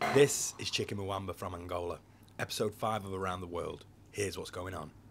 This is Chicken Muamba from Angola, episode 5 of Around the World. Here's what's going on.